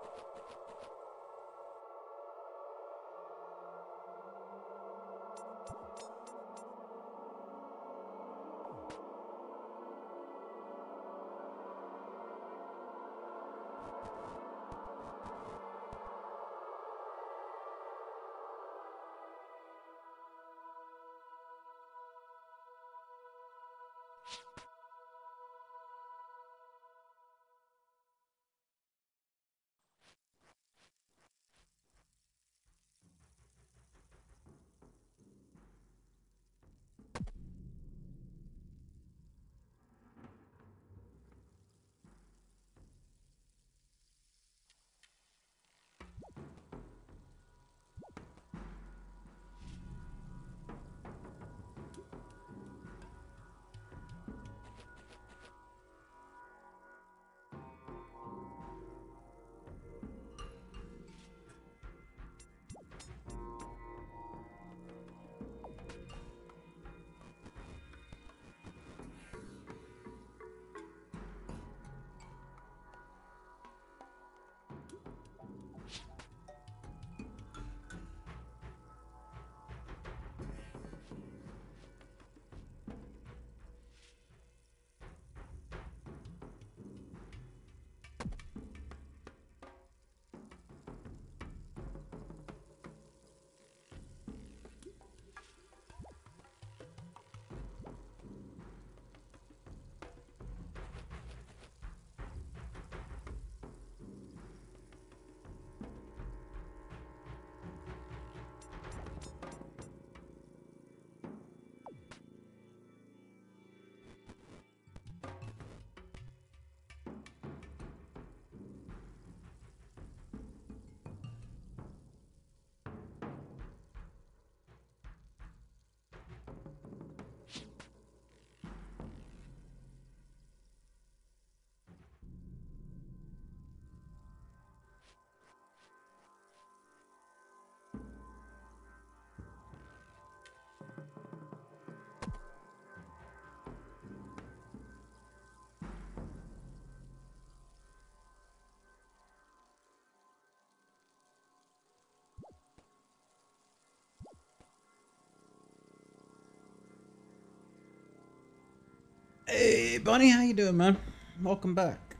Hey, Bunny, how you doing, man? Welcome back.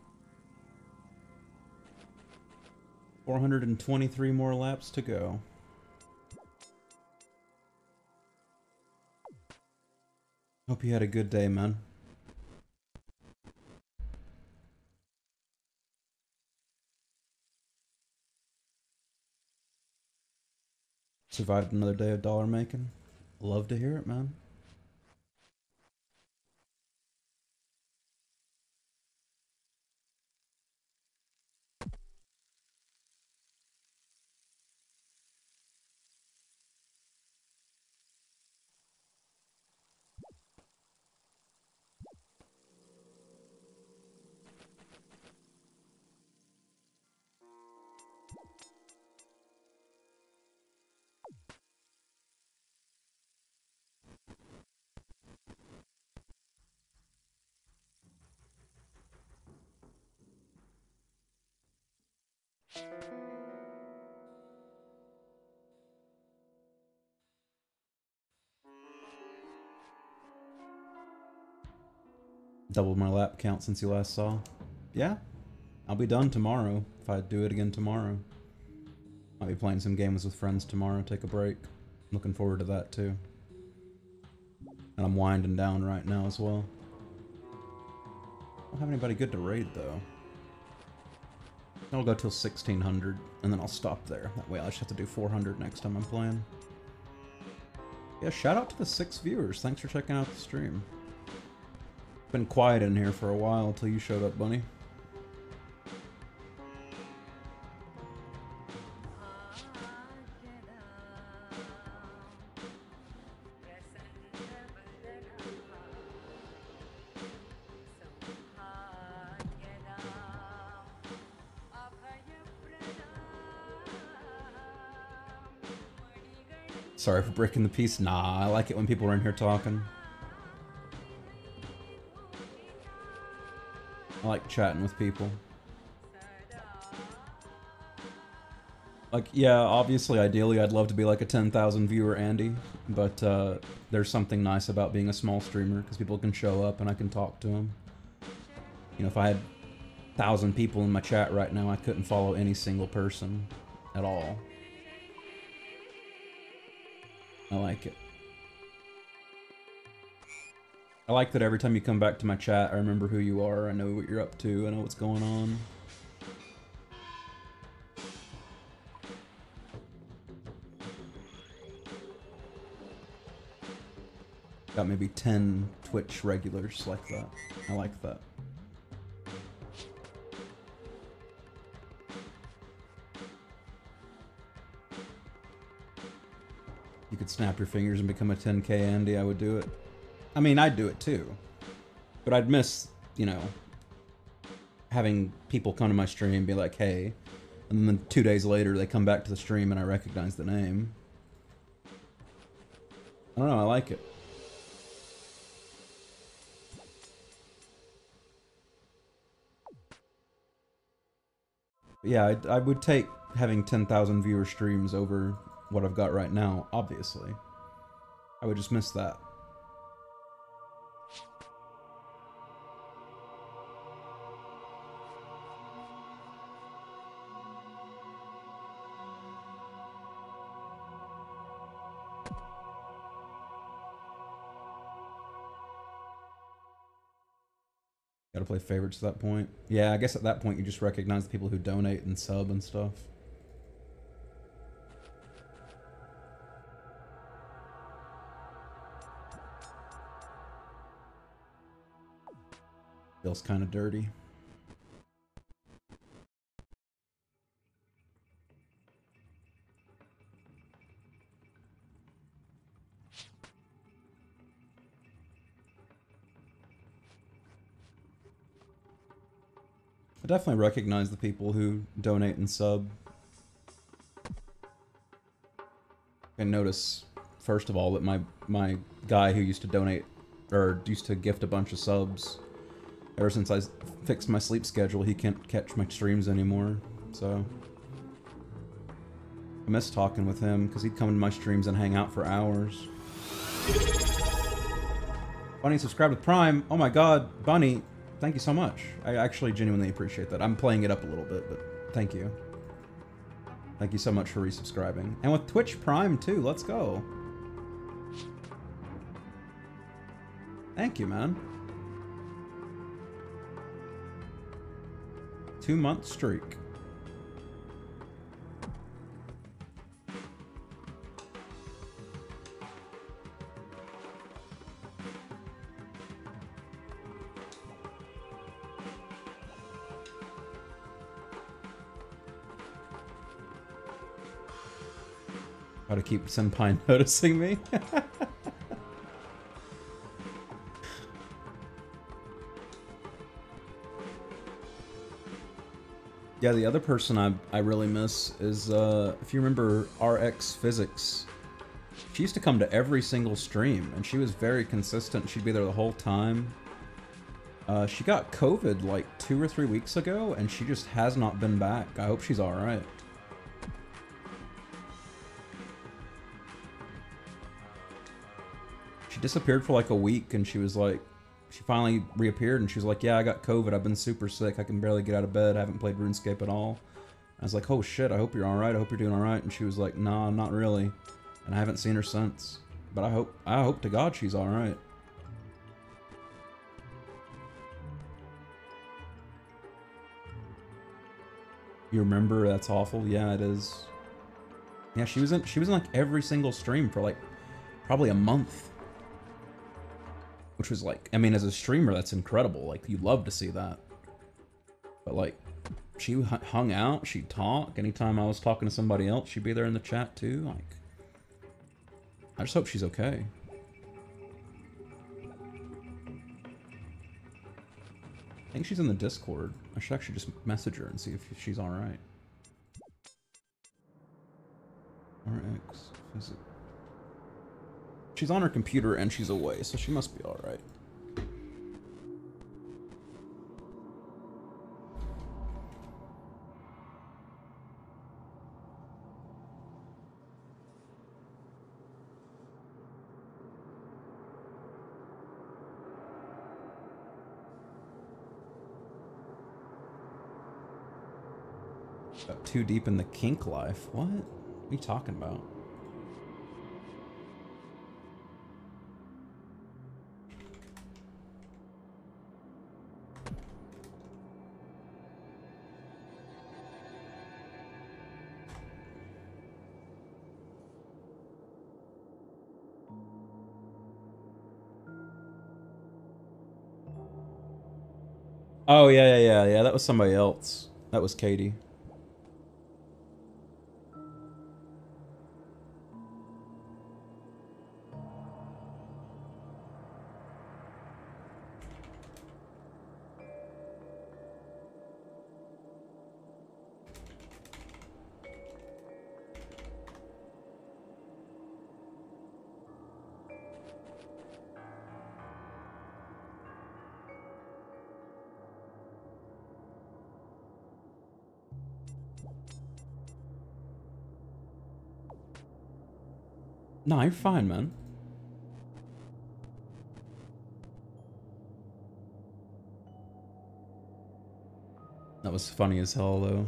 423 more laps to go. Hope you had a good day, man. Survived another day of dollar making. Love to hear it, man. Doubled my lap count since you last saw. Yeah, I'll be done tomorrow if I do it again tomorrow. Might be playing some games with friends tomorrow, take a break. Looking forward to that too. And I'm winding down right now as well. I don't have anybody good to raid though. I'll go till 1600 and then I'll stop there. That way I just have to do 400 next time I'm playing. Yeah, shout out to the 6 viewers. Thanks for checking out the stream. Been quiet in here for a while until you showed up, Bunny. Sorry for breaking the peace. Nah, I like it when people are in here talking. I like chatting with people. Like, yeah, obviously, ideally, I'd love to be like a 10,000 viewer Andy, but there's something nice about being a small streamer because people can show up and I can talk to them. You know, if I had 1,000 people in my chat right now, I couldn't follow any single person at all. I like it. I like that every time you come back to my chat, I remember who you are, I know what you're up to, I know what's going on. Got maybe 10 Twitch regulars like that. I like that. You could snap your fingers and become a 10K Andy, I would do it. I mean, I'd do it too. But I'd miss, you know, having people come to my stream and be like, hey, and then 2 days later they come back to the stream and I recognize the name. I don't know, I like it. But yeah, I would take having 10,000 viewer streams over what I've got right now, obviously. I would just miss that. Gotta play favorites at that point. Yeah, I guess at that point you just recognize the people who donate and sub and stuff. Feels kind of dirty. I definitely recognize the people who donate and sub. I notice, first of all, that my guy who used to donate, or used to gift a bunch of subs, ever since I fixed my sleep schedule, he can't catch my streams anymore, so... I miss talking with him, because he'd come to my streams and hang out for hours. Bunny subscribed with Prime. Oh my god, Bunny, thank you so much. I actually genuinely appreciate that. I'm playing it up a little bit, but thank you. Thank you so much for resubscribing. And with Twitch Prime too, let's go. Thank you, man. 2-month streak. How to keep Senpai noticing me? Yeah, the other person I really miss is, if you remember RX Physics. She used to come to every single stream, and she was very consistent. She'd be there the whole time. She got COVID like 2 or 3 weeks ago, and she just has not been back. I hope she's alright. She disappeared for like a week, and she was like, she finally reappeared, and she was like, yeah, I got COVID, I've been super sick, I can barely get out of bed, I haven't played RuneScape at all. I was like, oh shit, I hope you're alright, I hope you're doing alright, and she was like, nah, not really. And I haven't seen her since. But I hope to God she's alright. You remember? That's awful. Yeah, it is. Yeah, she was in like every single stream for like probably a month. Which was like, I mean, as a streamer, that's incredible. Like, you love to see that. But like, she hung out, she'd talk. Anytime I was talking to somebody else, she'd be there in the chat too. Like, I just hope she's okay. I think she's in the Discord. I should actually just message her and see if she's alright. RX, is it? She's on her computer and she's away, so she must be alright. Got too deep in the kink life. What are you talking about? Oh, yeah. That was somebody else. That was Katie. No, you're fine, man. That was funny as hell, though.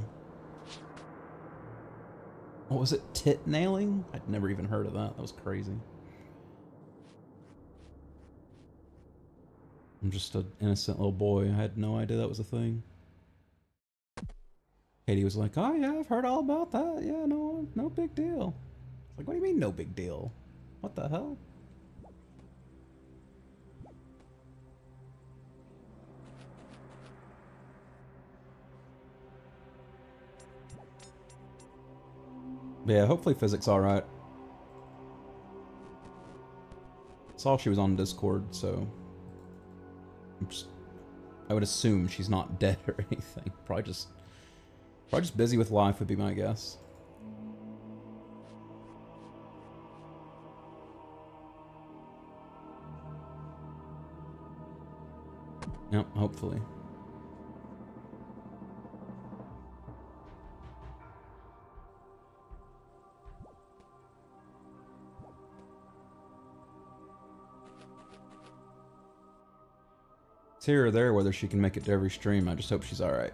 What was it? Tit nailing? I'd never even heard of that. That was crazy. I'm just an innocent little boy. I had no idea that was a thing. Katie was like, oh yeah, I've heard all about that. Yeah, no big deal. I was like, what do you mean no big deal? What the hell? But yeah, hopefully physics alright. Saw she was on Discord, so I would assume she's not dead or anything. Probably just busy with life would be my guess. Yep, hopefully. It's here or there whether she can make it to every stream. I just hope she's alright.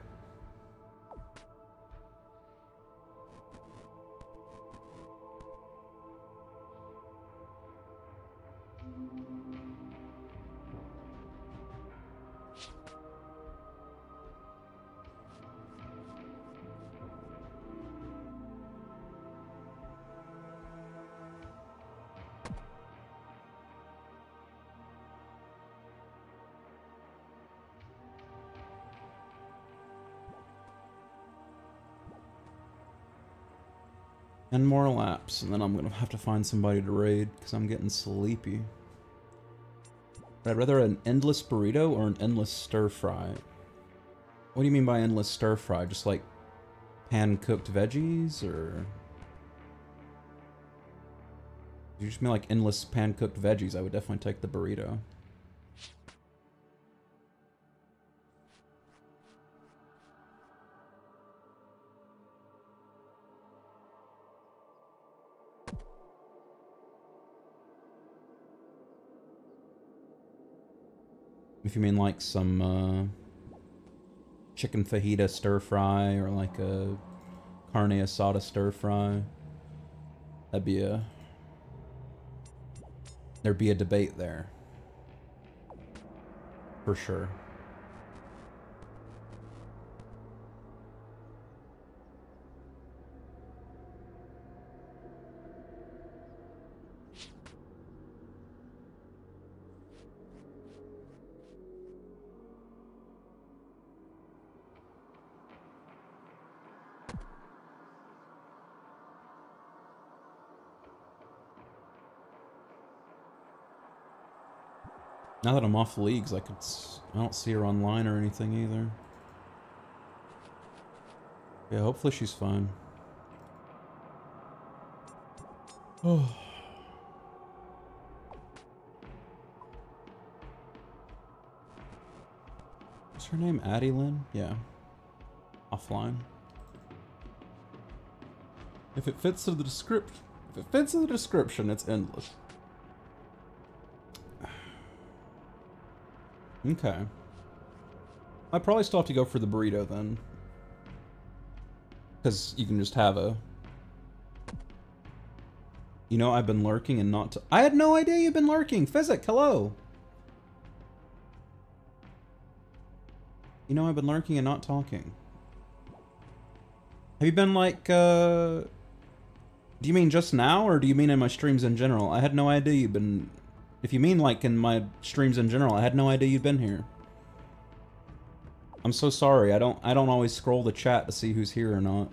And more laps, and then I'm gonna have to find somebody to raid because I'm getting sleepy. But I'd rather an endless burrito or an endless stir fry. What do you mean by endless stir fry? Just like pan cooked veggies, or you just mean like endless pan cooked veggies? I would definitely take the burrito. If you mean like some chicken fajita stir fry or like a carne asada stir fry, there'd be a debate there. For sure. Now that I'm off leagues, I don't see her online or anything either. Yeah, hopefully she's fine. Oh. What's her name? Addie Lynn? Yeah. Offline. If it fits to the description, it's endless. Okay. I probably still have to go for the burrito then. Because you can just have a... You know, I've been lurking and not... I had no idea you've been lurking! Physic, hello! You know, I've been lurking and not talking. Have you been, like, Do you mean just now, or do you mean in my streams in general? I had no idea you've been... If you mean, like, in my streams in general, I had no idea you'd been here. I'm so sorry. I don't always scroll the chat to see who's here or not.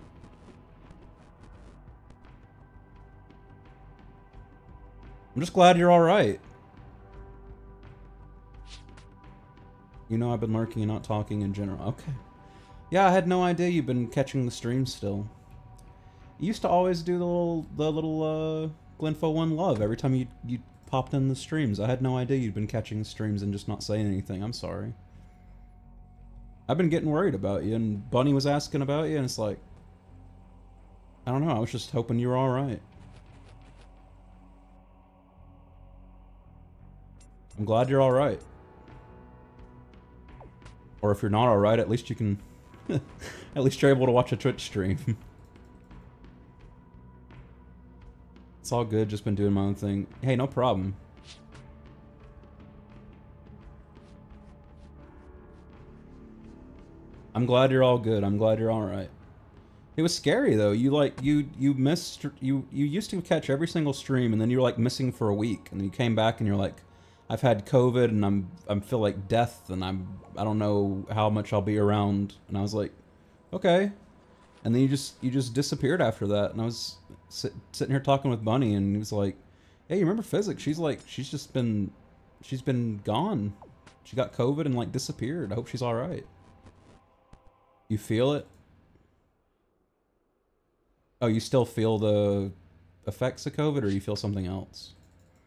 I'm just glad you're alright. You know I've been lurking and not talking in general. Okay. Yeah, I had no idea you've been catching the stream still. You used to always do the little Glenfo 1 love every time you popped in the streams. I had no idea you'd been catching the streams and just not saying anything. I'm sorry. I've been getting worried about you, and Bunny was asking about you, and it's like... I don't know, I was just hoping you were alright. I'm glad you're alright. Or if you're not alright, at least you can... at least you're able to watch a Twitch stream. It's all good, just been doing my own thing. Hey, no problem. I'm glad you're all good. I'm glad you're alright. It was scary though. You like you missed you used to catch every single stream, and then you were like missing for a week, and then you came back and you're like, I've had COVID and I feel like death, and I don't know how much I'll be around. And I was like, okay. And then you just disappeared after that, and I was sitting here talking with Bunny, and he was like, hey, you remember Physics? She's like, she's been gone. She got COVID and like disappeared. I hope she's all right. You feel it? Oh, you still feel the effects of COVID, or you feel something else?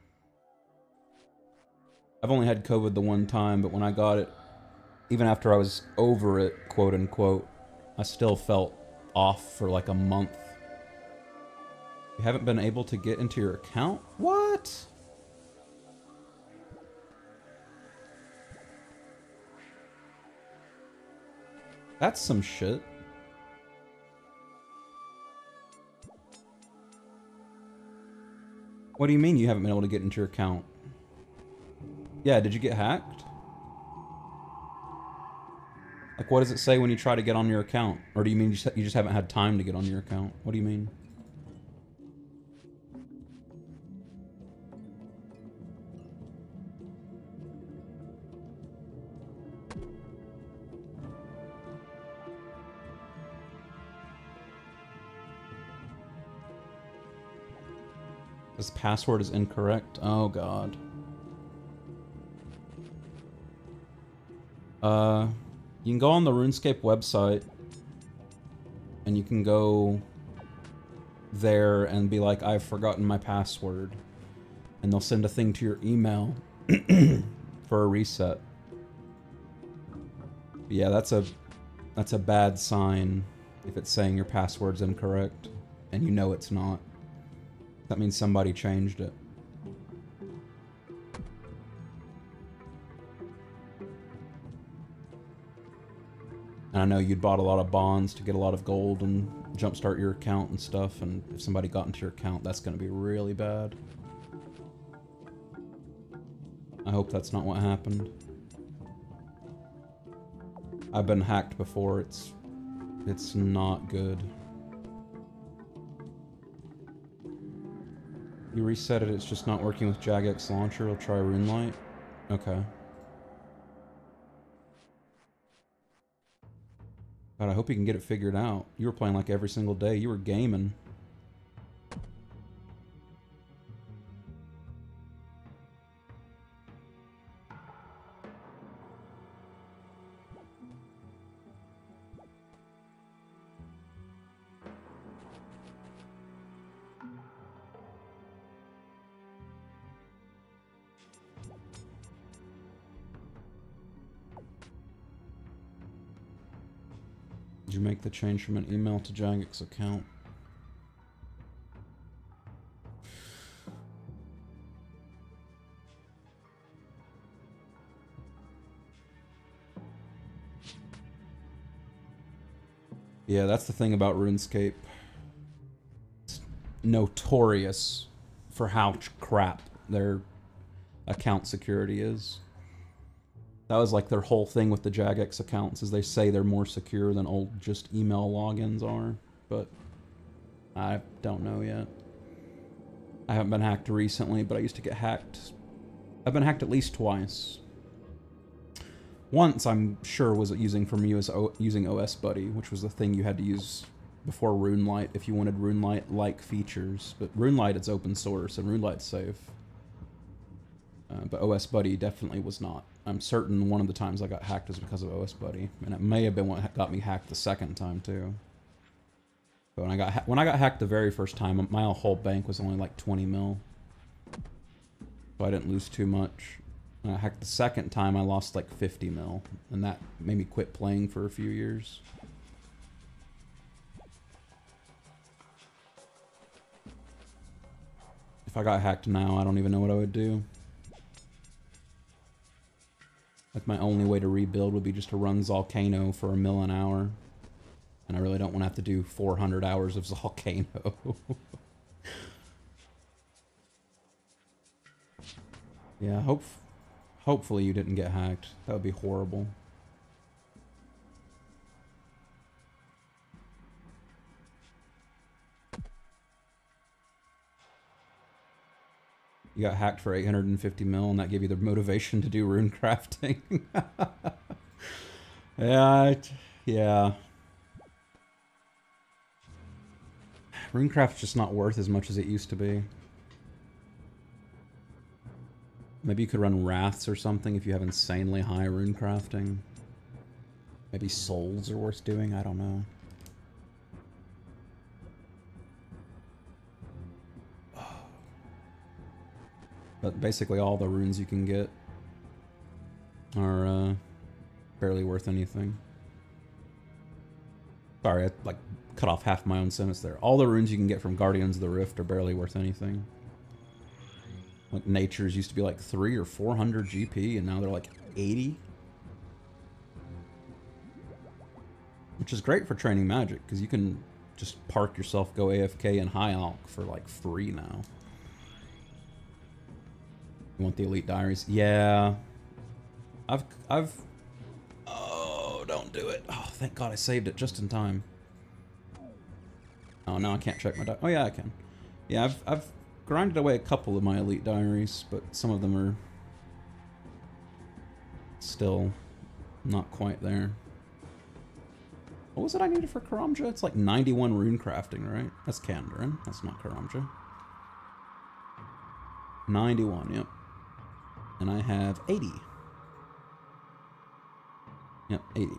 I've only had COVID the one time, but when I got it, even after I was over it, quote unquote, I still felt off for like a month. You haven't been able to get into your account? What? That's some shit. What do you mean you haven't been able to get into your account? Yeah, did you get hacked? Like, what does it say when you try to get on your account? Or do you mean you just haven't had time to get on your account? What do you mean? This password is incorrect. Oh god. You can go on the RuneScape website, and you can go there and be like, I've forgotten my password, and they'll send a thing to your email for a reset. But yeah, that's a bad sign if it's saying your password's incorrect, and you know it's not. That means somebody changed it. And I know you'd bought a lot of bonds to get a lot of gold and jumpstart your account and stuff, and if somebody got into your account, that's going to be really bad. I hope that's not what happened. I've been hacked before. It's not good. You reset it, it's just not working with Jagex Launcher. We'll try RuneLite. Okay. God, I hope you can get it figured out. You were playing like every single day. You were gaming. Did you make the change from an email to Jagex account? Yeah, that's the thing about RuneScape. It's notorious for how crap their account security is. That was like their whole thing with the Jagex accounts, is they say they're more secure than old just email logins are, but I don't know yet. I haven't been hacked recently, but I used to get hacked. I've been hacked at least twice. Once, I'm sure, was using using OS Buddy, which was the thing you had to use before RuneLite if you wanted RuneLite-like features. But RuneLite, it's open source, and RuneLite's safe. But OS Buddy definitely was not. I'm certain one of the times I got hacked was because of OS Buddy, and it may have been what got me hacked the second time too. But when I got hacked the very first time, my whole bank was only like 20 mil, so I didn't lose too much. When I hacked the second time, I lost like 50 mil, and that made me quit playing for a few years. If I got hacked now, I don't even know what I would do. Like, my only way to rebuild would be just to run Volcano for 1 mil an hour. And I really don't want to have to do 400 hours of Volcano. Yeah, hopefully you didn't get hacked. That would be horrible. You got hacked for 850 mil, and that gave you the motivation to do rune crafting. Yeah. Runecraft's just not worth as much as it used to be. Maybe you could run Wraths or something if you have insanely high rune crafting. Maybe Souls are worth doing, I don't know. But basically all the runes you can get are barely worth anything. Sorry, I like cut off half my own sentence there. All the runes you can get from Guardians of the Rift are barely worth anything. Like Nature's used to be like 300 or 400 GP, and now they're like 80. Which is great for training magic, because you can just park yourself, go AFK in High Alch for like free now. You want the Elite Diaries? Yeah. Oh, don't do it. Oh, thank God I saved it just in time. Oh, no, I can't check my diary. Oh, yeah, I can. Yeah, I've grinded away a couple of my Elite Diaries, but some of them are still not quite there. What was it I needed for Karamja? It's like 91 rune crafting, right? That's Kandarin. That's not Karamja. 91, yep. And I have 80. Yep, 80.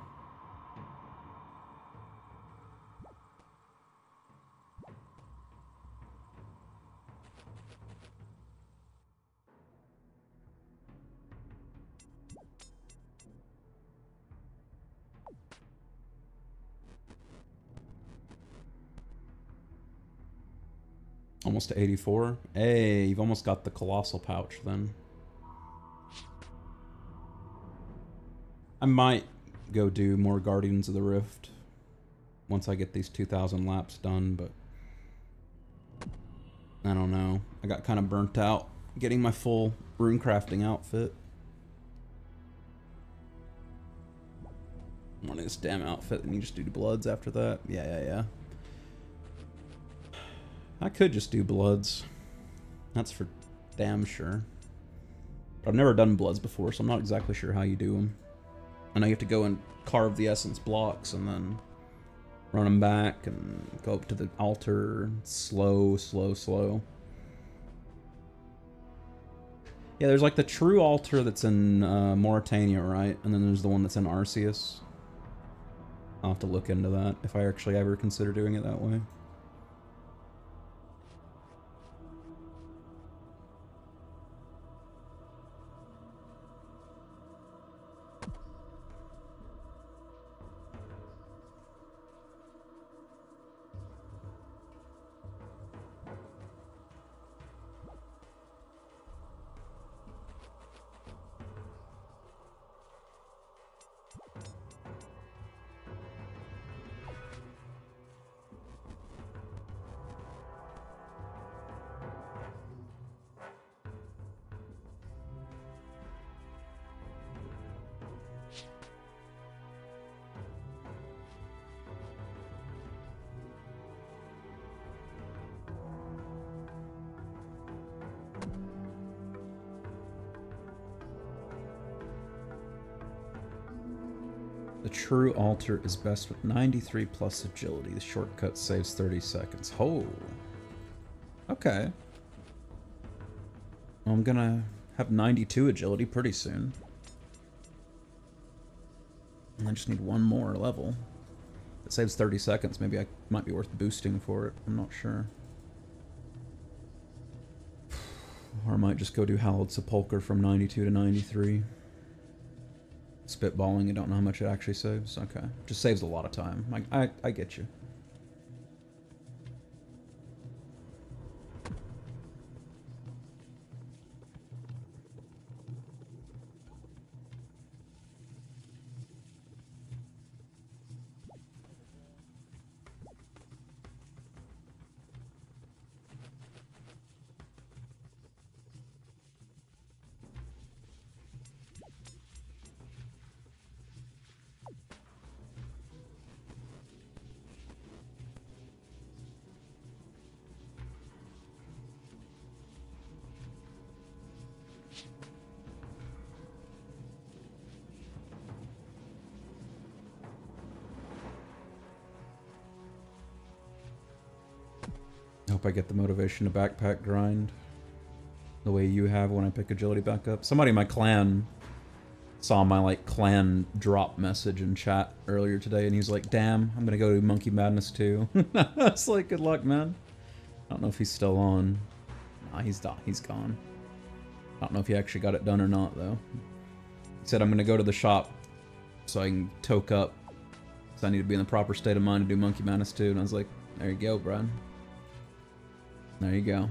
Almost to 84. Hey, you've almost got the Colossal Pouch then. I might go do more Guardians of the Rift once I get these 2,000 laps done, but I don't know. I got kind of burnt out getting my full rune crafting outfit. Wanting this damn outfit, and you just do Bloods after that? Yeah. I could just do Bloods. That's for damn sure. But I've never done Bloods before, so I'm not exactly sure how you do them. I know you have to go and carve the essence blocks and then run them back and go up to the altar. Slow. Yeah, there's like the true altar that's in Mauritania, right? And then there's the one that's in Arceus. I'll have to look into that if I actually ever consider doing it that way. true altar is best with 93 plus agility. The shortcut saves 30 seconds. Oh. Okay. Well, I'm gonna have 92 agility pretty soon. And I just need one more level. It saves 30 seconds. Maybe I might be worth boosting for it. I'm not sure. Or I might just go do Hallowed Sepulchre from 92 to 93. Spitballing, you don't know how much it actually saves? Okay. Just saves a lot of time. I get you. Hope I get the motivation to backpack grind the way you have when I pick agility back up. Somebody in my clan saw my like clan drop message in chat earlier today and he's like, damn, I'm gonna go to Monkey Madness too. It's like, good luck, man. I don't know if he's still on. Nah, he's gone. I don't know if he actually got it done or not though. He said I'm gonna go to the shop so I can toke up because I need to be in the proper state of mind to do Monkey Madness too. And I was like, there you go, bro. There you go.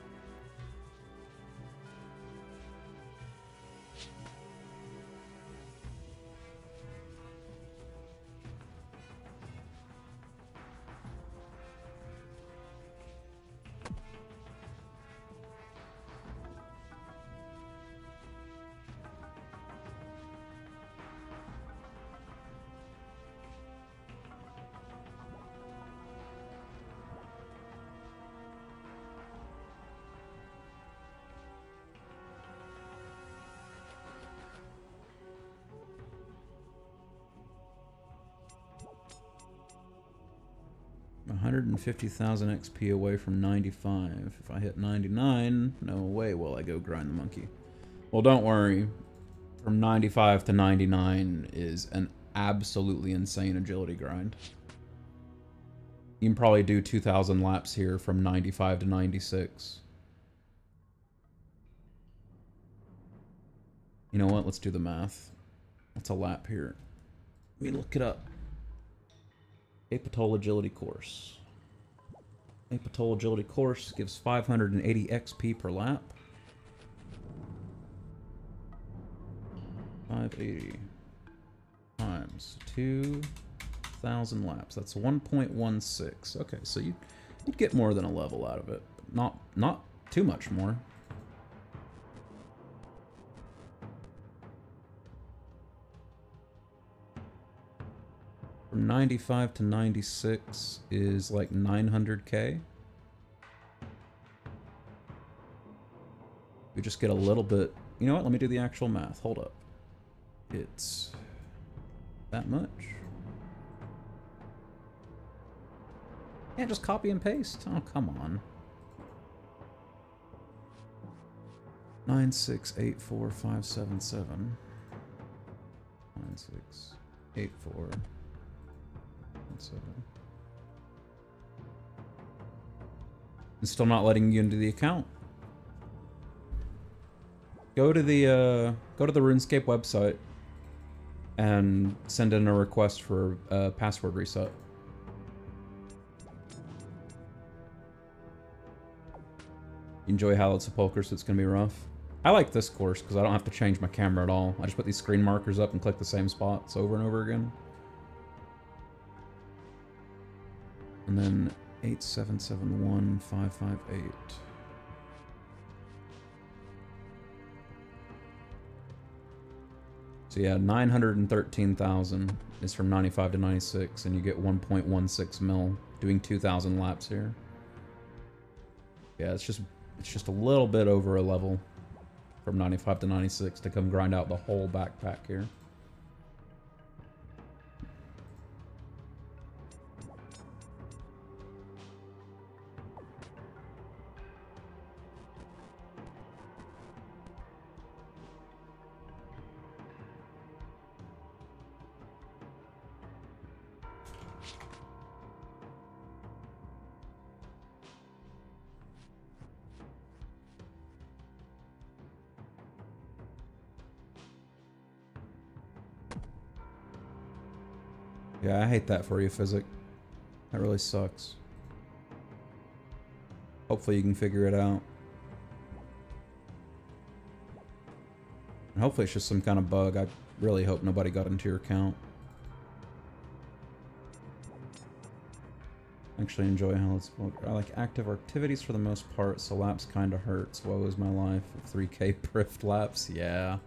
$150,000 XP away from 95. If I hit 99, no way will I go grind the monkey. Well, don't worry. From 95 to 99 is an absolutely insane agility grind. You can probably do 2,000 laps here from 95 to 96. You know what? Let's do the math. What's a lap here? Let me look it up. Apatoll agility course. Apatoll agility course gives 580 XP per lap. 580 times 2,000 laps. That's 1.16. Okay, so you'd get more than a level out of it. Not too much more. From 95 to 96 is like 900k. We just get a little bit. You know what? Let me do the actual math. Hold up. It's that much. Yeah, just copy and paste. Oh, come on. 9684577. 9684. It's still not letting you into the account. Go to the RuneScape website and send in a request for a password reset. Enjoy Hallowed Sepulchre, so it's gonna be rough. I like this course because I don't have to change my camera at all. I just put these screen markers up and click the same spots over and over again. And then 8771558. So yeah, 913,000 is from 95 to 96, and you get 1.16 mil doing 2,000 laps here. Yeah, it's just a little bit over a level from 95 to 96 to come grind out the whole backpack here. Yeah, I hate that for you, Physic. That really sucks. Hopefully you can figure it out. And hopefully it's just some kind of bug. I really hope nobody got into your account. Actually enjoy how it's... I like active activities for the most part, so laps kinda hurts. Woe is my life. 3k prift laps, yeah.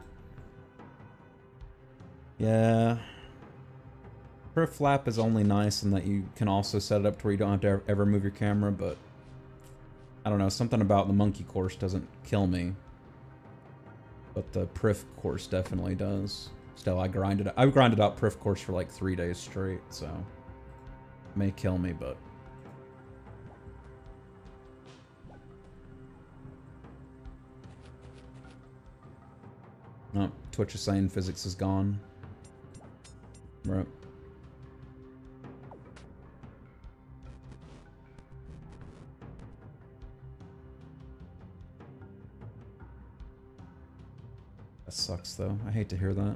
Yeah. Prift lap is only nice in that you can also set it up to where you don't have to ever move your camera, but... I don't know, something about the monkey course doesn't kill me. But the Prift course definitely does. Still, I've grinded out Prift course for like 3 days straight, so... It may kill me, but... Oh, Twitch is saying physics is gone. Right. That sucks, though. I hate to hear that.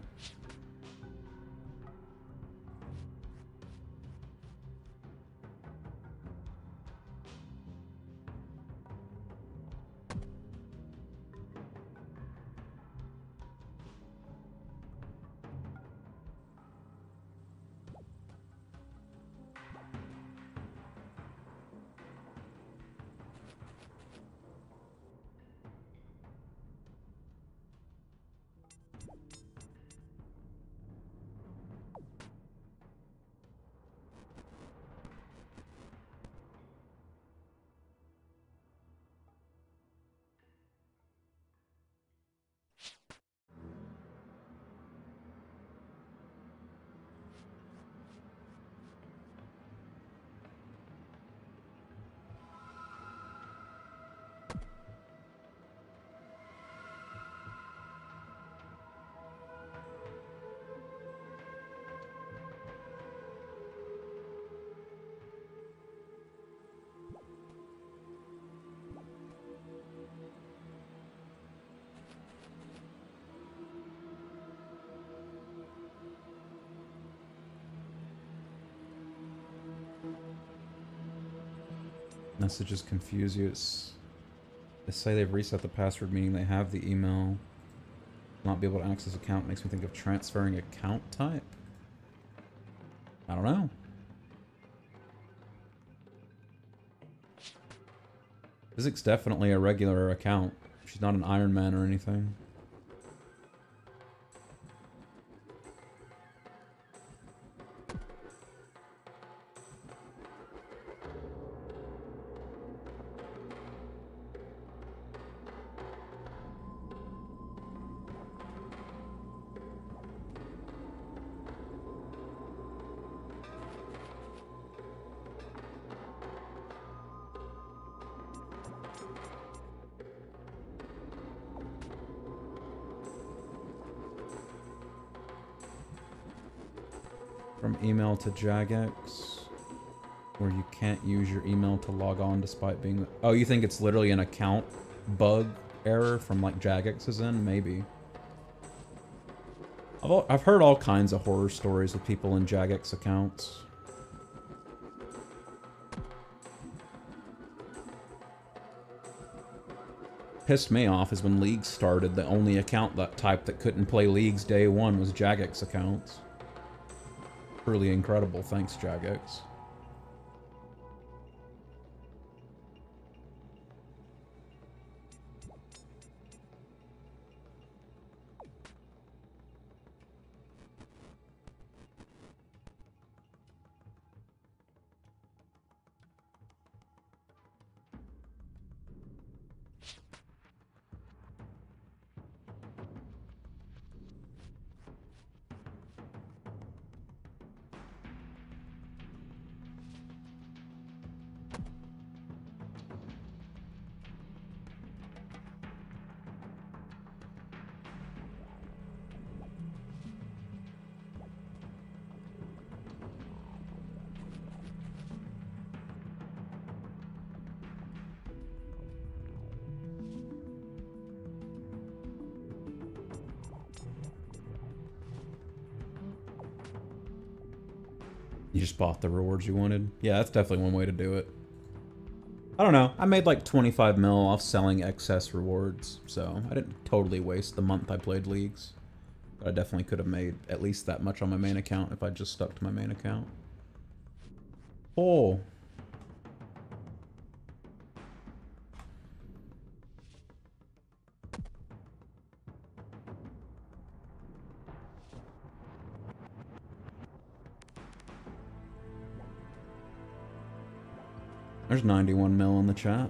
Messages confuse you. They say they've reset the password, meaning they have the email. Not be able to access account makes me think of transferring account type. I don't know. Physic's definitely a regular account. She's not an Iron Man or anything. From email to Jagex, where you can't use your email to log on despite being... Oh, you think it's literally an account bug error from like Jagex is in? Maybe. I've heard all kinds of horror stories with people in Jagex accounts. Pissed me off is when Leagues started, the only account that type that couldn't play Leagues day one was Jagex accounts. Truly incredible, thanks Jagex. You just bought the rewards you wanted? Yeah, that's definitely one way to do it. I don't know. I made like 25 mil off selling excess rewards, so I didn't totally waste the month I played leagues. But I definitely could have made at least that much on my main account if I just stuck to my main account. Oh. There's 91 mil in the chat.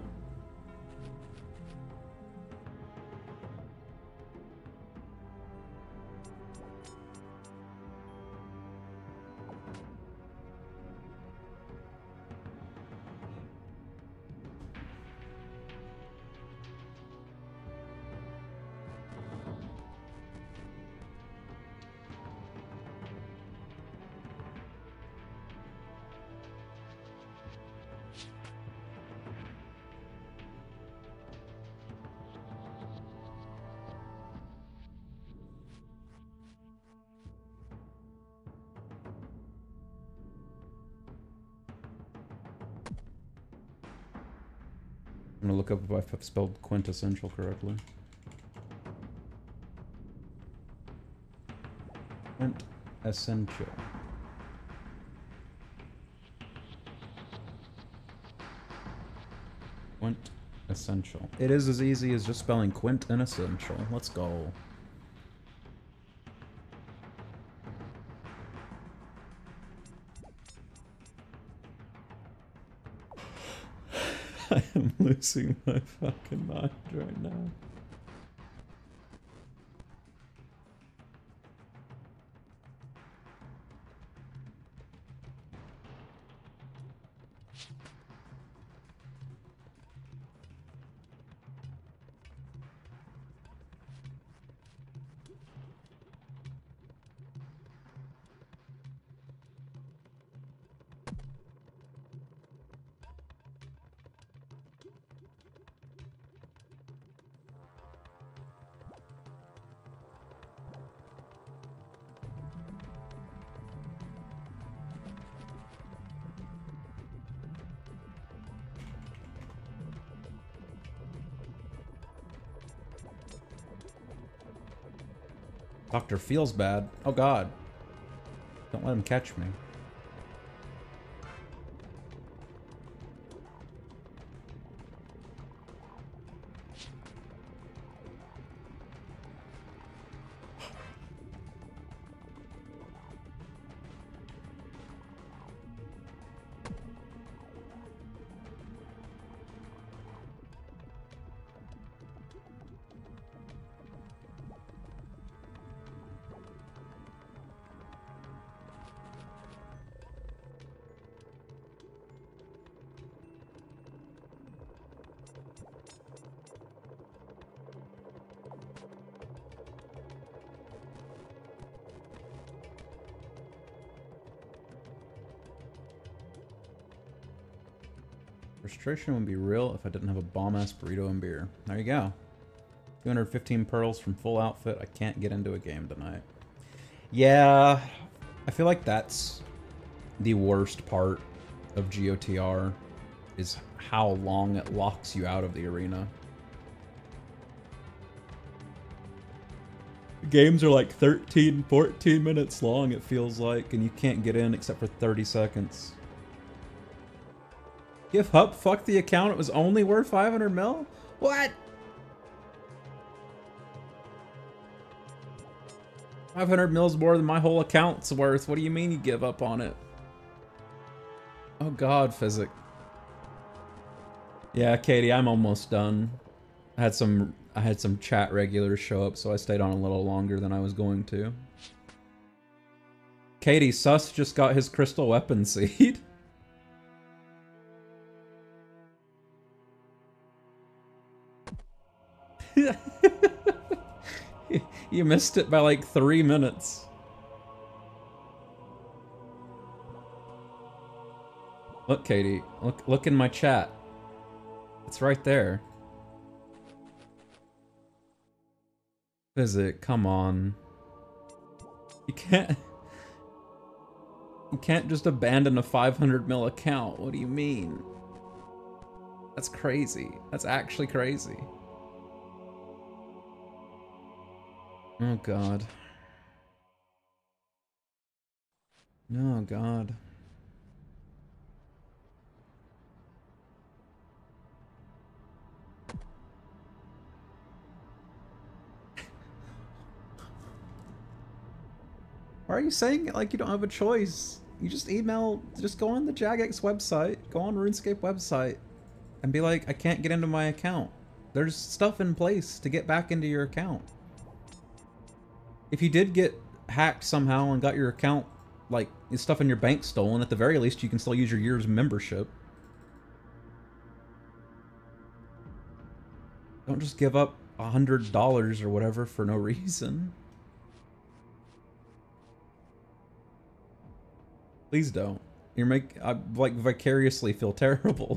I'm gonna look up if I've spelled quintessential correctly. Quintessential. Quintessential. It is as easy as just spelling quint and essential. Let's go. I am losing my fucking mind right now. Doctor feels bad. Oh god. Don't let him catch me. Frustration would be real if I didn't have a bomb-ass burrito and beer. There you go. 215 pearls from full outfit. I can't get into a game tonight. Yeah, I feel like that's the worst part of GOTR, is how long it locks you out of the arena. Games are like 13, 14 minutes long, it feels like, and you can't get in except for 30 seconds. Give up, fuck the account, it was only worth 500 mil? What? 500 mil's more than my whole account's worth. What do you mean you give up on it? Oh god, Physic. Yeah, Katie, I'm almost done. I had some chat regulars show up, so I stayed on a little longer than I was going to. Katie, Sus just got his crystal weapon seed. You missed it by like 3 minutes. Look, Katie. Look in my chat. It's right there. Physic, come on. You can't... You can't just abandon a 500 mil account. What do you mean? That's crazy. That's actually crazy. Oh, God. Oh, God. Why are you saying it like you don't have a choice? You just email, just go on the Jagex website, go on RuneScape website, and be like, I can't get into my account. There's stuff in place to get back into your account. If you did get hacked somehow and got your account, like, stuff in your bank stolen, at the very least you can still use your year's membership. Don't just give up $100 or whatever for no reason. Please don't. I like vicariously feel terrible.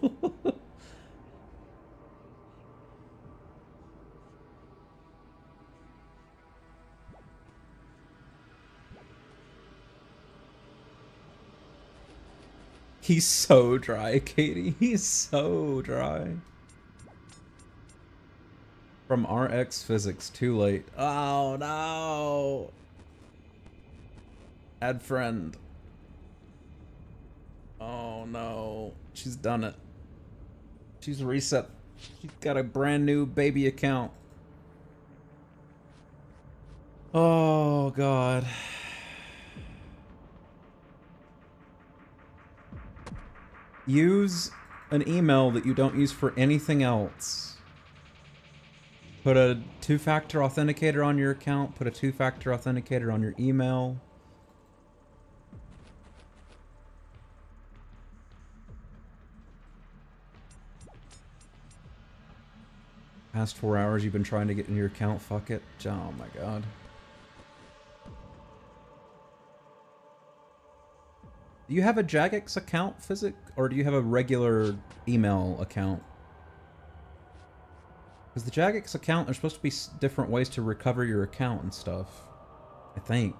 He's so dry, Katie. He's so dry. From RX Physics, too late. Oh no! Add friend. Oh no. She's done it. She's reset. She's got a brand new baby account. Oh God. Use an email that you don't use for anything else. Put a two-factor authenticator on your account. Put a two-factor authenticator on your email. Past 4 hours you've been trying to get in your account. Fuck it. Oh my God. Do you have a Jagex account, Physic? Or do you have a regular email account? Because the Jagex account, there's supposed to be different ways to recover your account and stuff. I think.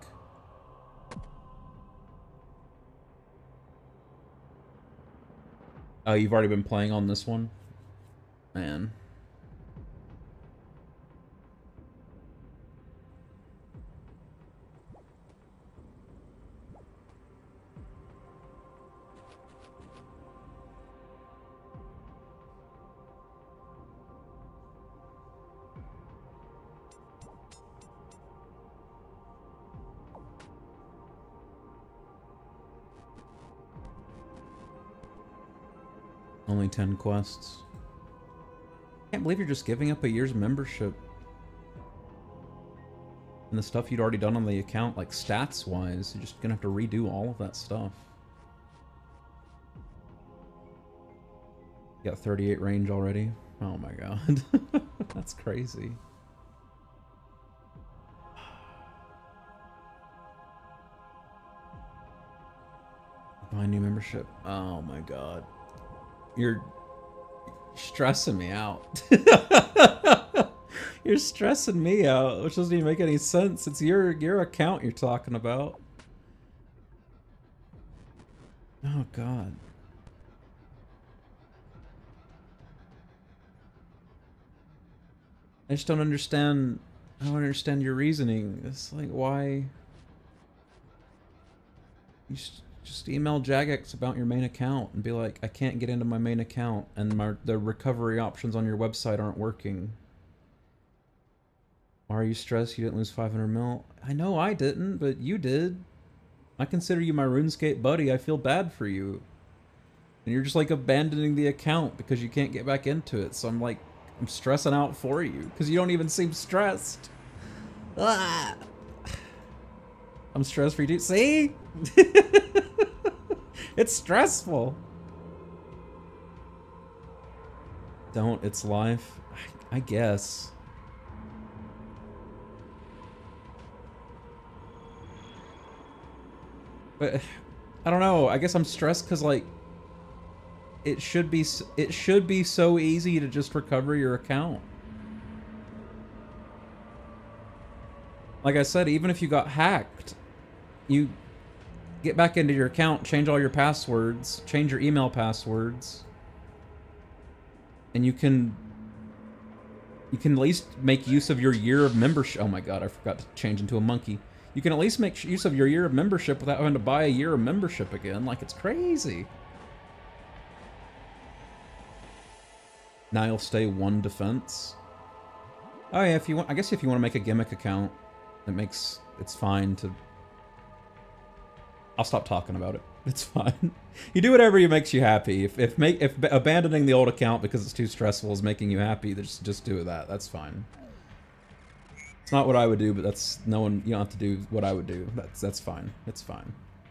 Oh, you've already been playing on this one? Man. Only 10 quests. Can't believe you're just giving up a year's membership. And the stuff you'd already done on the account, like stats-wise, you're just gonna have to redo all of that stuff. You got 38 range already? Oh my God. That's crazy. Buy a new membership. Oh my God. You're stressing me out. You're stressing me out, which doesn't even make any sense. It's your account you're talking about. Oh God. I just don't understand. I don't understand your reasoning. It's like, why? You just email Jagex about your main account and be like, I can't get into my main account and the recovery options on your website aren't working. Why are you stressed you didn't lose 500 mil? I know I didn't, but you did. I consider you my RuneScape buddy. I feel bad for you. And you're just like abandoning the account because you can't get back into it. So I'm like, I'm stressing out for you because you don't even seem stressed. Ah. I'm stressed for you too. See? It's stressful. Don't. It's life. I guess. But I don't know. I guess I'm stressed because like it should be so easy to just recover your account. Like I said, even if you got hacked, Get back into your account, change all your passwords, change your email passwords, and you can at least make use of your year of membership. Oh my god, I forgot to change into a monkey. You can at least make use of your year of membership without having to buy a year of membership again. Like, it's crazy. Now you'll stay 1 defense. Oh yeah, if you want, I guess if you want to make a gimmick account, it's fine to... I'll stop talking about it. It's fine. You do whatever makes you happy. If abandoning the old account because it's too stressful is making you happy, just do that. That's fine. It's not what I would do, but that's you don't have to do what I would do. That's fine. It's fine.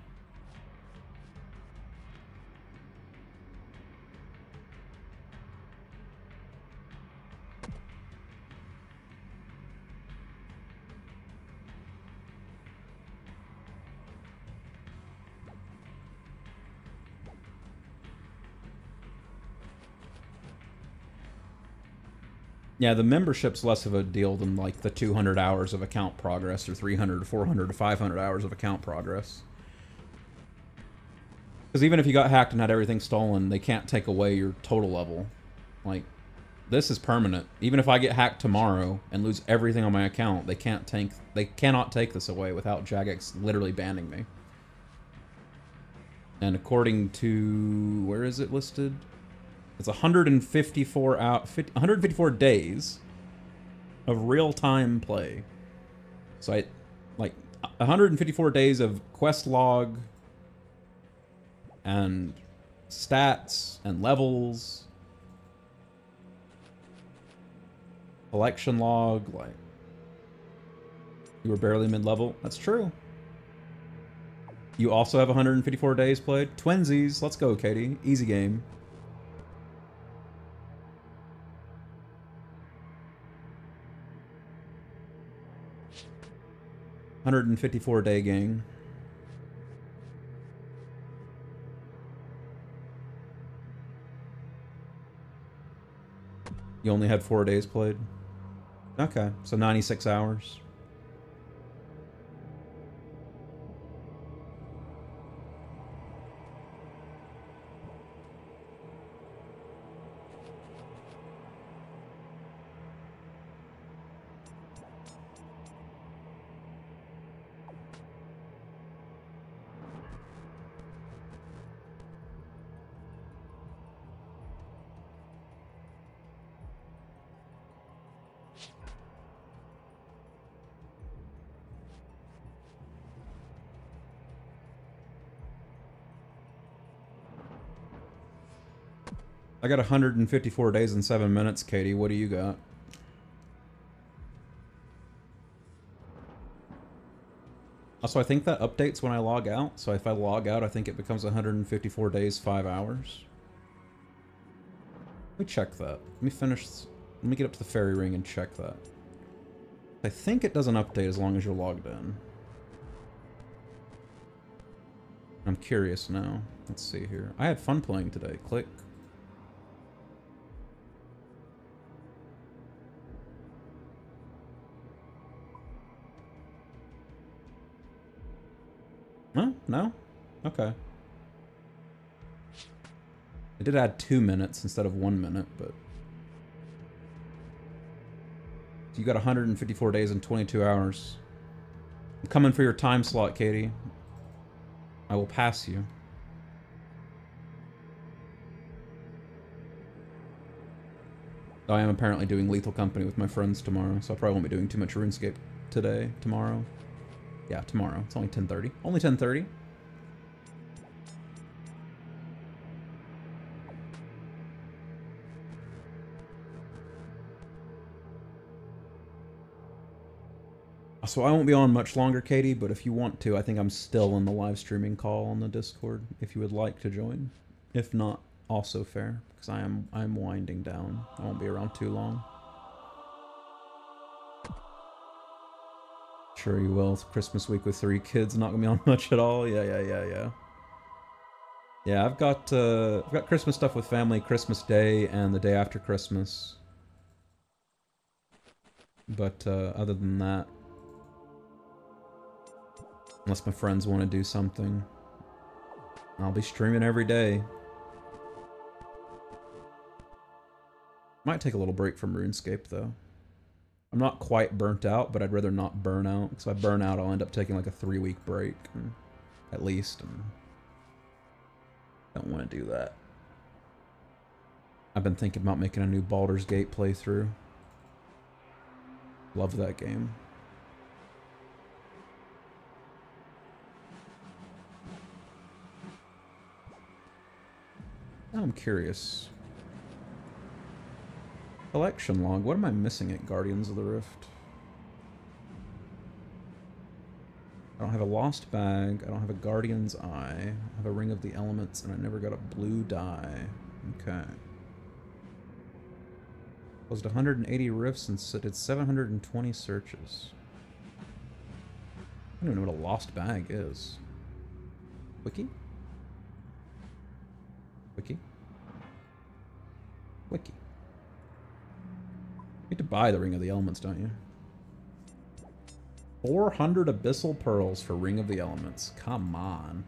Yeah, the membership's less of a deal than like the 200 hours of account progress or 300 or 400 or 500 hours of account progress. Because even if you got hacked and had everything stolen, they can't take away your total level. Like, this is permanent. Even if I get hacked tomorrow and lose everything on my account, they cannot take this away without Jagex literally banning me. And according to, where is it listed? It's 154 days of real-time play. So like 154 days of quest log and stats and levels, collection log. Like, you were barely mid-level. That's true. You also have 154 days played. Twinsies. Let's go, Katie. Easy game. 154-day gang. You only had 4 days played? Okay, so 96 hours. I got 154 days and 7 minutes, Katie. What do you got? Also, I think that updates when I log out. So if I log out, I think it becomes 154 days, 5 hours. Let me check that. Let me finish. Let me get up to the fairy ring and check that. I think it doesn't update as long as you're logged in. I'm curious now. Let's see here. I had fun playing today. Click. Huh? No? Okay. It did add 2 minutes instead of 1 minute, but... So you got 154 days and 22 hours. I'm coming for your time slot, Katie. I will pass you. I am apparently doing Lethal Company with my friends tomorrow, so I probably won't be doing too much RuneScape tomorrow. Yeah, tomorrow. It's only 10:30. Only 10:30. So I won't be on much longer, Katie, but if you want to, I think I'm still in the live streaming call on the Discord if you would like to join. If not, also fair, because I'm winding down. I won't be around too long. Sure you will. It's Christmas week with 3 kids, not gonna be on much at all. Yeah. Yeah, I've got Christmas stuff with family, Christmas Day and the day after Christmas. But other than that, unless my friends want to do something. I'll be streaming every day. Might take a little break from RuneScape, though. I'm not quite burnt out, but I'd rather not burn out. Because if I burn out, I'll end up taking like a 3-week break. At least. And don't want to do that. I've been thinking about making a new Baldur's Gate playthrough. Love that game. Now I'm curious. Collection log. What am I missing at Guardians of the Rift? I don't have a lost bag. I don't have a Guardian's Eye. I have a Ring of the Elements, and I never got a blue die. Okay. Closed 180 rifts and did 720 searches. I don't even know what a lost bag is. Wiki? Wiki? Wiki. You need to buy the Ring of the Elements, don't you? 400 Abyssal Pearls for Ring of the Elements. Come on.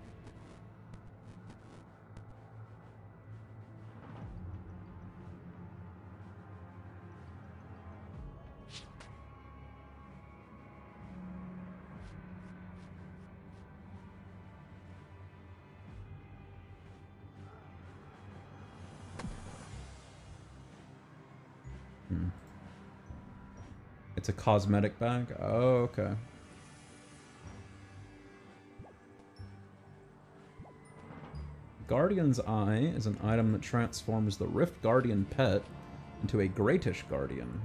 It's a cosmetic bag? Oh, okay. Guardian's Eye is an item that transforms the Rift Guardian pet into a Greatish Guardian.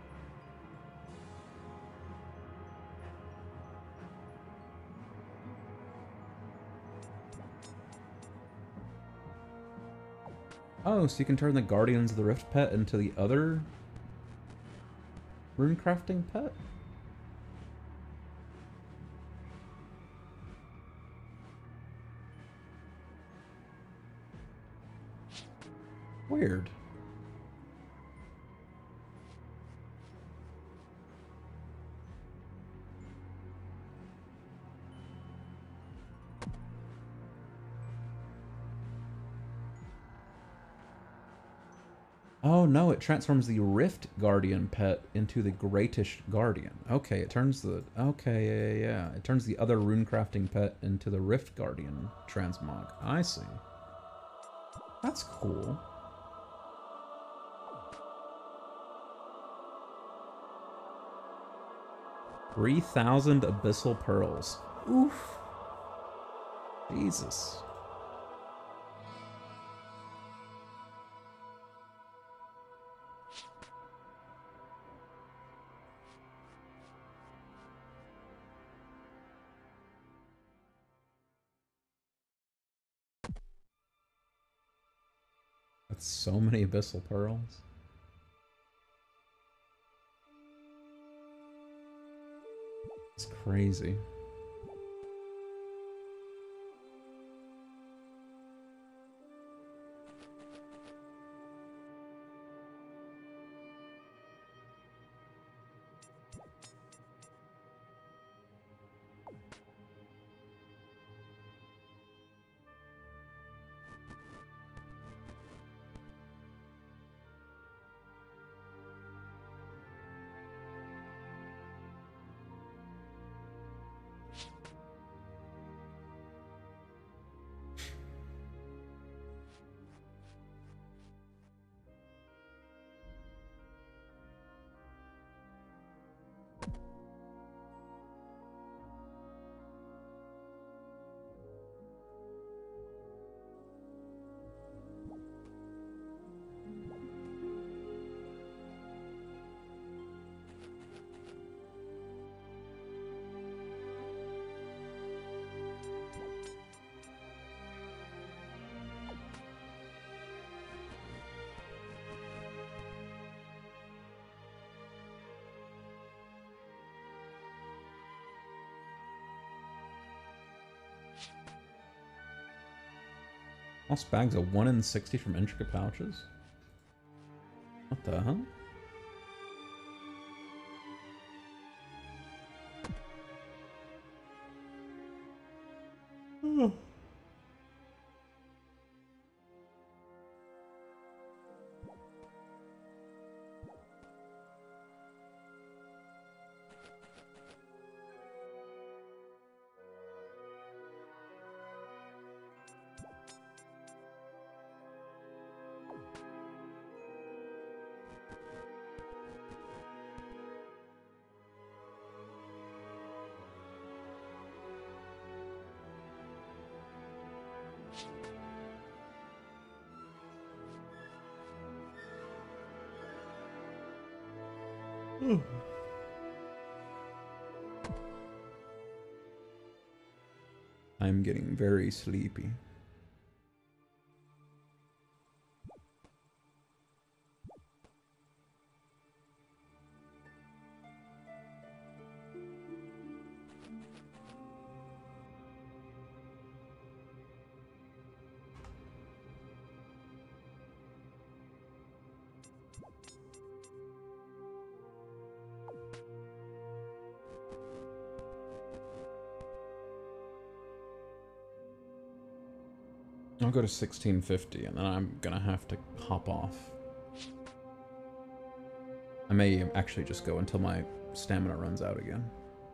Oh, so you can turn the Guardians of the Rift pet into the other runecrafting pet? Weird. Oh no, it transforms the Rift Guardian pet into the Greatish Guardian. Okay, it turns the... Okay, yeah. It turns the other runecrafting pet into the Rift Guardian transmog. I see. That's cool. $3,000 Abyssal Pearls. Oof. Jesus. That's so many Abyssal Pearls. It's crazy. Lost bags of 1 in 60 from intricate pouches? What the hell? I'm getting very sleepy. I'll go to 1650 and then I'm gonna have to hop off. I may actually just go until my stamina runs out again.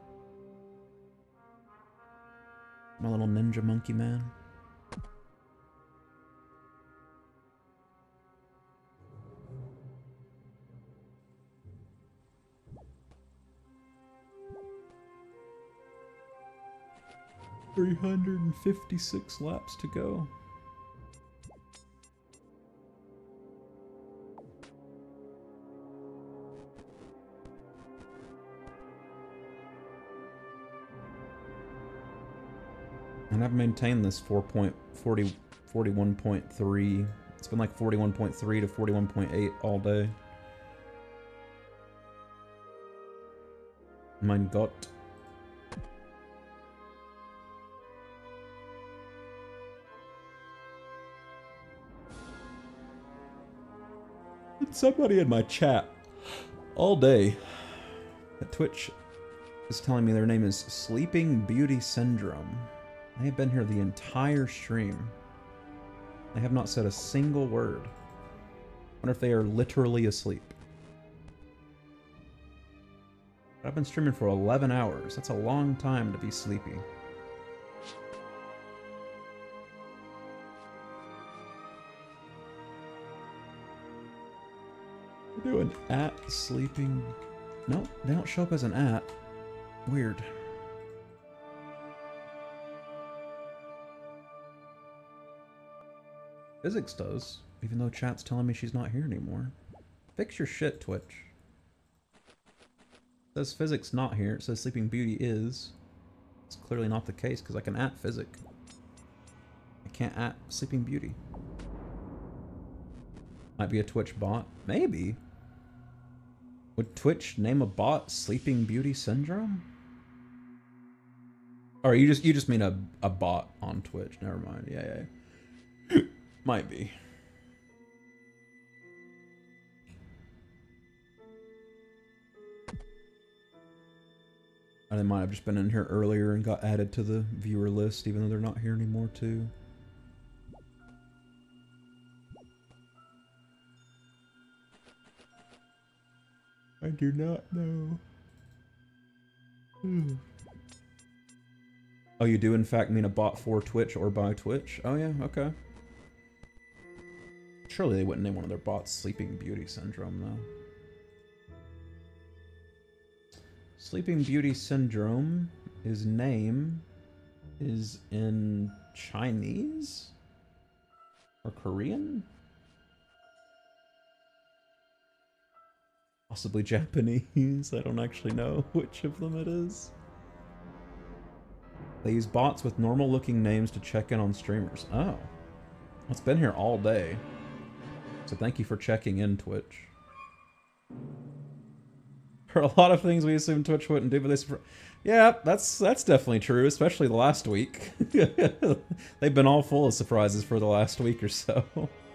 My little ninja monkey man. $356 laps to go. And I've maintained this 41.3. It's been like 41.3 to 41.8 all day. Mein Gott. Somebody in my chat all day at Twitch is telling me their name is Sleeping Beauty Syndrome. They have been here the entire stream. They have not said a single word. I wonder if they are literally asleep. I've been streaming for 11 hours. That's a long time to be sleepy. Do an at sleeping. Nope, they don't show up as an at. Weird. Physics does, even though chat's telling me she's not here anymore. Fix your shit, Twitch. It says Physics not here. It says Sleeping Beauty is. It's clearly not the case because I can at Physic. I can't at Sleeping Beauty. Might be a Twitch bot. Maybe. Would Twitch name a bot Sleeping Beauty Syndrome? Or you just mean a bot on Twitch. Never mind. Yeah. Might be. Or they might have just been in here earlier and got added to the viewer list, even though they're not here anymore, too. I do not know. Oh, you do in fact mean a bot for Twitch or by Twitch? Oh yeah, okay. Surely they wouldn't name one of their bots Sleeping Beauty Syndrome, though. Sleeping Beauty Syndrome, his name is in Chinese? Or Korean? Possibly Japanese. I don't actually know which of them it is. They use bots with normal looking names to check in on streamers. Oh. It's been here all day. So thank you for checking in, Twitch. There are a lot of things we assume Twitch wouldn't do, but they... Yeah, that's definitely true, especially the last week. They've been all full of surprises for the last week or so.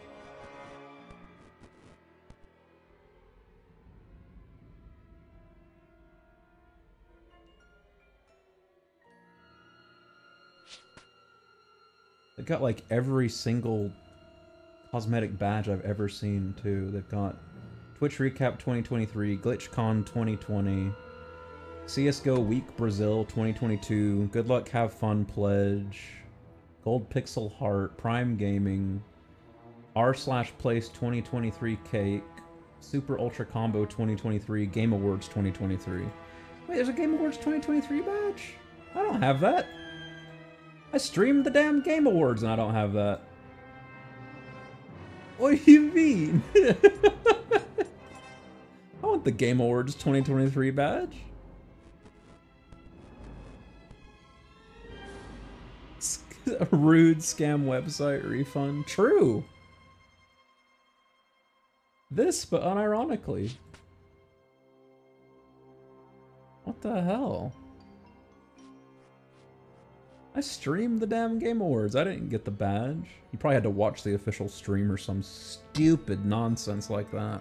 They've got like every single cosmetic badge I've ever seen too. They've got Twitch Recap 2023, GlitchCon 2020, CSGO Week Brazil 2022, Good Luck Have Fun Pledge, Gold Pixel Heart, Prime Gaming, r/place 2023 Cake, Super Ultra Combo 2023, Game Awards 2023. Wait, there's a Game Awards 2023 badge? I don't have that. I streamed the damn Game Awards and I don't have that. What do you mean? I want the Game Awards 2023 badge. A rude scam website refund. True. This, but unironically. What the hell? I streamed the damn Game Awards. I didn't get the badge. You probably had to watch the official stream or some stupid nonsense like that.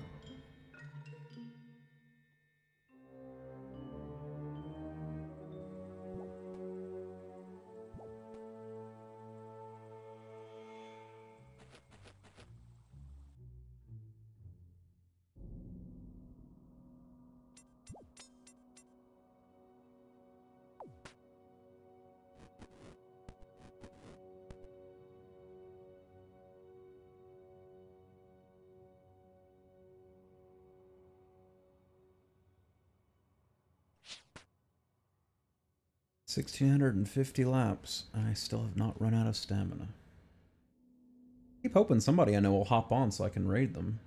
$1,650 laps. I still have not run out of stamina. Keep hoping somebody I know will hop on so I can raid them.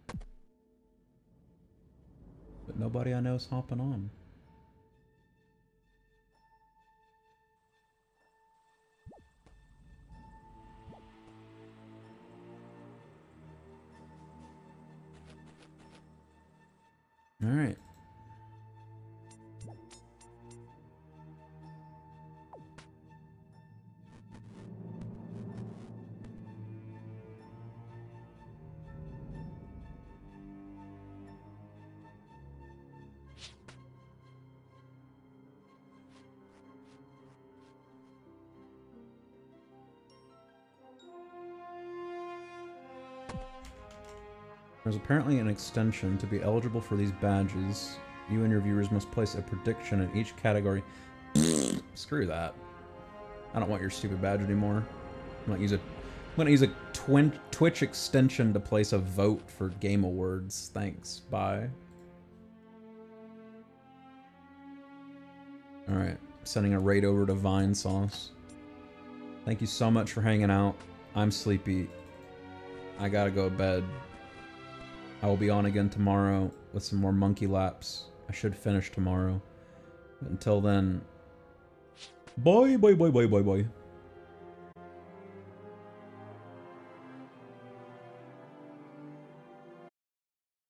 But nobody I know is hopping on. All right. There's apparently an extension to be eligible for these badges. You and your viewers must place a prediction in each category. Screw that. I don't want your stupid badge anymore. I'm gonna use a Twitch extension to place a vote for Game Awards. Thanks. Bye. Alright. Sending a raid over to Vine Sauce. Thank you so much for hanging out. I'm sleepy. I gotta go to bed. I will be on again tomorrow with some more monkey laps. I should finish tomorrow. But until then, bye, bye, bye, bye, bye, bye.